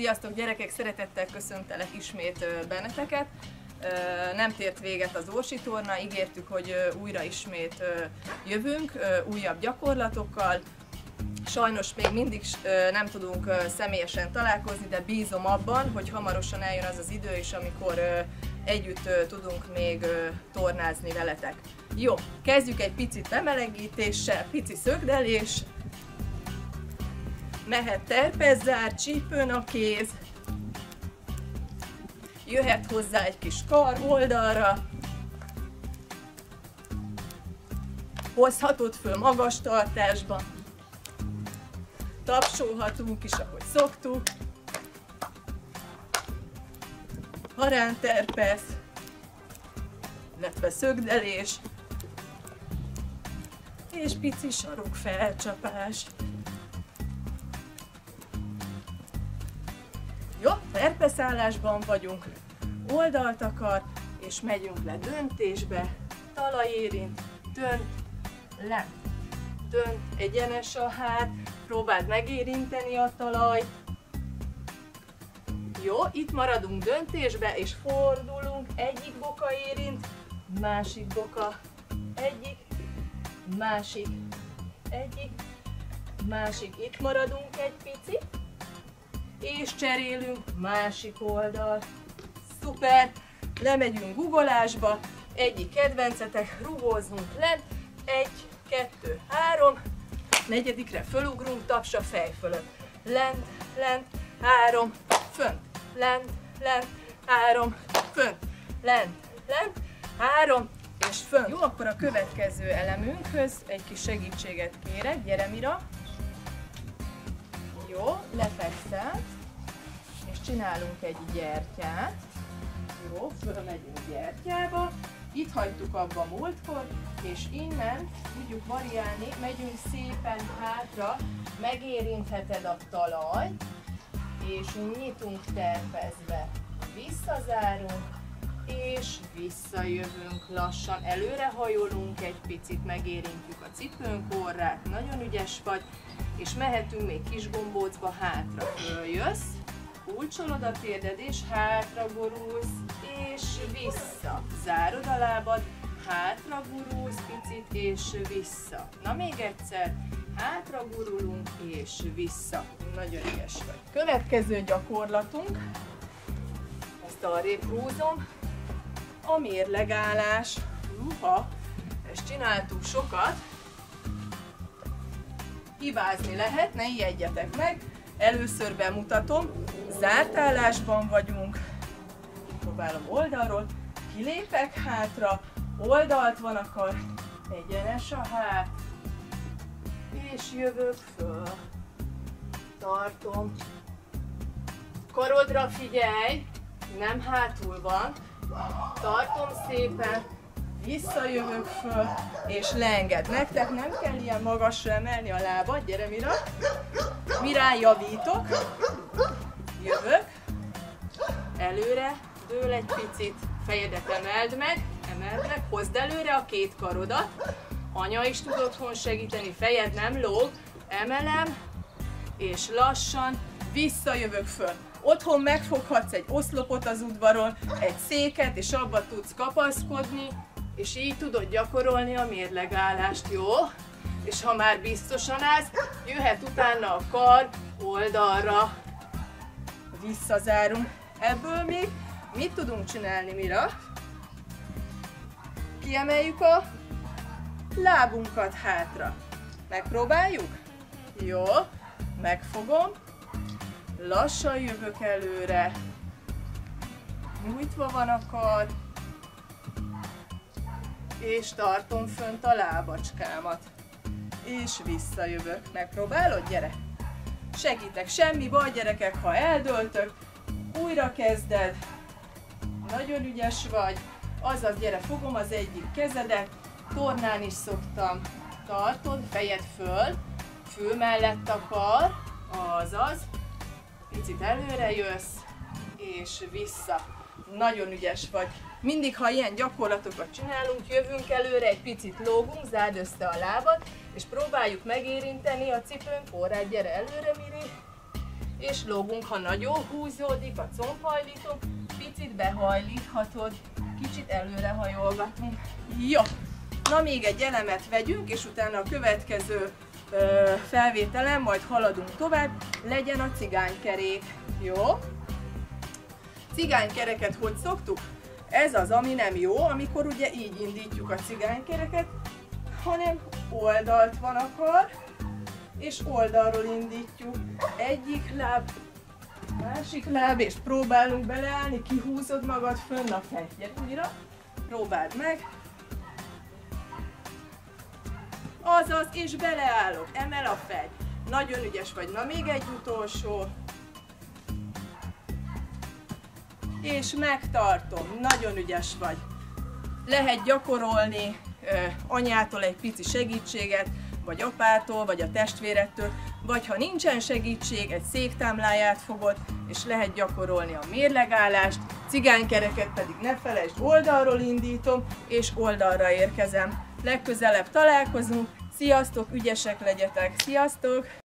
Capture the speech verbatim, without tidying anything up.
Sziasztok gyerekek, szeretettel köszöntelek ismét benneteket. Nem tért véget az Orsi torna, ígértük, hogy újra ismét jövünk újabb gyakorlatokkal. Sajnos még mindig nem tudunk személyesen találkozni, de bízom abban, hogy hamarosan eljön az az idő is, amikor együtt tudunk még tornázni veletek. Jó, kezdjük egy picit bemelegítéssel, pici szögdelés. Mehet terpezzár, csípőn a kéz. Jöhet hozzá egy kis kar oldalra. Hozhatod föl magas tartásba. Tapsolhatunk is, ahogy szoktuk. Haránterpesz, illetve szögdelés, és pici sarok felcsapás. Jó, terpeszállásban vagyunk, oldalt akar, és megyünk le döntésbe, talaj érint, dönt, le, dönt, egyenes a hát, próbáld megérinteni a talajt. Jó, itt maradunk döntésbe, és fordulunk, egyik boka érint, másik boka, egyik, másik, egyik, másik, itt maradunk egy picit, és cserélünk, másik oldal. Szuper! Lemegyünk guggolásba, egyik kedvencetek, rugózzunk lent, egy, kettő, három, negyedikre fölugrunk, taps a fej fölött. Lent, lent, három, fönt, lent, lent, három, fönt, lent, lent, három, és fönt. Jó, akkor a következő elemünkhöz egy kis segítséget kérek, gyere Mira. Jó, lefekszel, és csinálunk egy gyertyát. Jó, fölmegyünk gyertyába. Itt hagytuk abba múltkor, és innen tudjuk variálni, megyünk szépen hátra, megérintheted a talajt, és nyitunk terpezve. Visszazárunk, és visszajövünk lassan, előrehajolunk egy picit, megérintjük a cipőnk orrát, nagyon ügyes vagy, és mehetünk még kis gombócba hátra. Följössz, kulcsolod a térded, és hátra gurulsz, és vissza. Zárod a lábad, hátra gurulsz picit, és vissza. Na még egyszer, hátra gurulunk, és vissza. Nagyon ügyes vagy. Következő gyakorlatunk, ezt arrébb húzom, a mérlegállás. Uha, ezt csináltuk sokat. Hibázni lehet, ne ijedjetek meg. Először bemutatom, zárt állásban vagyunk. Próbálom oldalról, kilépek hátra, oldalt van a kar, egyenes a hát, és jövök föl. Tartom. Karodra figyelj, nem hátul van. Tartom szépen, visszajövök föl, és leenged. Nektek nem kell ilyen magasra emelni a lábad, gyere Mira. Mirán javítok, jövök, előre, dől egy picit, fejedet emeld meg, emeld meg, hozd előre a két karodat, anya is tud otthon segíteni, fejed nem lóg, emelem, és lassan visszajövök föl. Otthon megfoghatsz egy oszlopot az udvaron, egy széket, és abba tudsz kapaszkodni, és így tudod gyakorolni a mérlegállást, jó? És ha már biztosan állsz, jöhet utána a kar oldalra. Visszazárunk. Ebből még mit tudunk csinálni, Mira? Kiemeljük a lábunkat hátra. Megpróbáljuk? Jó, megfogom. Lassan jövök előre. Nyújtva van a kar. És tartom fönt a lábacskámat. És visszajövök. Megpróbálod? Gyere! Segítek, semmi baj gyerekek, ha eldöltök. Újra kezded. Nagyon ügyes vagy. Azaz, gyere, fogom az egyik kezedet. Tornán is szoktam. Tartod, fejed föl. Fül mellett a kar. Azaz. Picit előre jössz. És vissza. Nagyon ügyes vagy. Mindig, ha ilyen gyakorlatokat csinálunk, jövünk előre, egy picit lógunk, zárd össze a lábad, és próbáljuk megérinteni a cipőnk orrát. Gyere előre, Miri. és lógunk, ha nagyon húzódik a combhajlítunk, picit behajlíthatod, kicsit előrehajolgatunk. Jó! Na még egy elemet vegyünk, és utána a következő ö, felvételen majd haladunk tovább, legyen a cigánykerék. Jó? Cigánykereket hogy szoktuk? Ez az, ami nem jó, amikor ugye így indítjuk a cigánykereket, hanem oldalt van akar, és oldalról indítjuk. Egyik láb, másik láb, és próbálunk beleállni, kihúzod magad fönn a fegy. Gyere újra, próbáld meg. Azaz, és beleállok, emel a fegy. Nagyon ügyes vagy, na még egy utolsó. És megtartom, nagyon ügyes vagy. Lehet gyakorolni ö, anyától egy pici segítséget, vagy apától, vagy a testvérettől, vagy ha nincsen segítség, egy széktámláját fogod, és lehet gyakorolni a mérlegállást, cigánykereket pedig ne felejtsd, oldalról indítom, és oldalra érkezem. Legközelebb találkozunk, sziasztok, ügyesek legyetek, sziasztok!